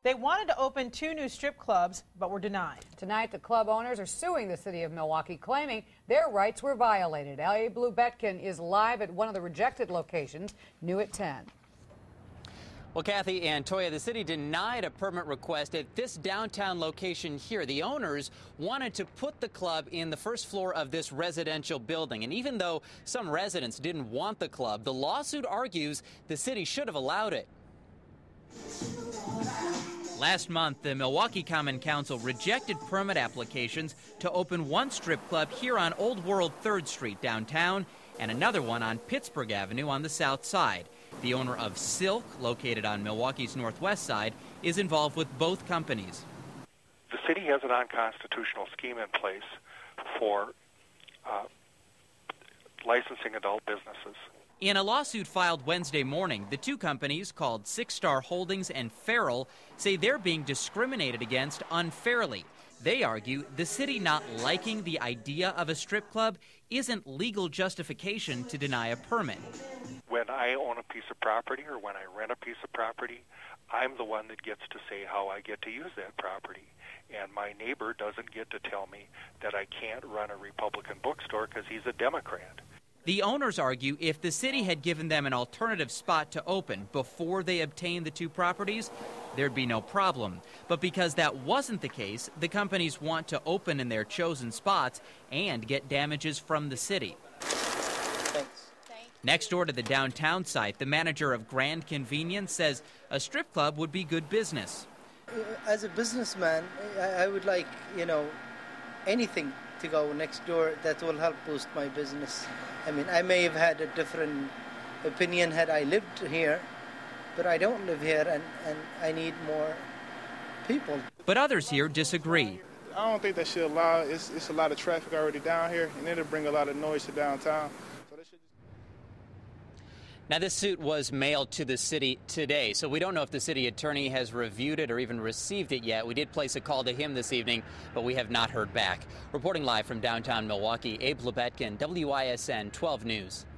They wanted to open 2 new strip clubs, but were denied. Tonight, the club owners are suing the city of Milwaukee, claiming their rights were violated. Abe Lubetkin is live at one of the rejected locations, new at 10. Well, Kathy and Toya, the city denied a permit request at this downtown location here. The owners wanted to put the club in the first floor of this residential building. And even though some residents didn't want the club, the lawsuit argues the city should have allowed it. Last month, the Milwaukee Common Council rejected permit applications to open one strip club here on Old World 3rd Street downtown and another one on Pittsburgh Avenue on the south side. The owner of Silk, located on Milwaukee's northwest side, is involved with both companies. The city has an unconstitutional scheme in place for licensing adult businesses. In a lawsuit filed Wednesday morning, the two companies, called Six Star Holdings and Farrell, say they're being discriminated against unfairly. They argue the city not liking the idea of a strip club isn't legal justification to deny a permit. When I own a piece of property or when I rent a piece of property, I'm the one that gets to say how I get to use that property. And my neighbor doesn't get to tell me that I can't run a Republican bookstore because he's a Democrat. The owners argue if the city had given them an alternative spot to open before they obtained the two properties, there'd be no problem. But because that wasn't the case, the companies want to open in their chosen spots and get damages from the city. Thanks. Next door to the downtown site, the manager of Grand Convenience says a strip club would be good business. As a businessman, I would like, anything to go next door that will help boost my business. I mean, I may have had a different opinion had I lived here, but I don't live here, and I need more people. But others here disagree. I don't think they should allow it. It's a lot of traffic already down here, and it'll bring a lot of noise to downtown. So they should Now, this suit was mailed to the city today, so we don't know if the city attorney has reviewed it or even received it yet. We did place a call to him this evening, but we have not heard back. Reporting live from downtown Milwaukee, Abe Lubetkin, WISN 12 News.